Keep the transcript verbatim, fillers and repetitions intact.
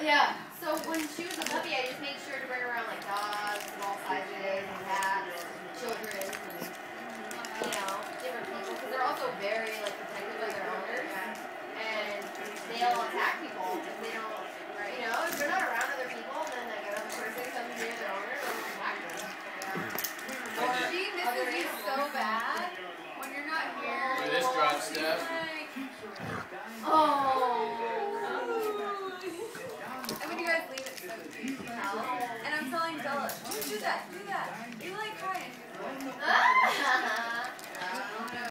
Yeah. So when she was a puppy, I just made sure to bring her around like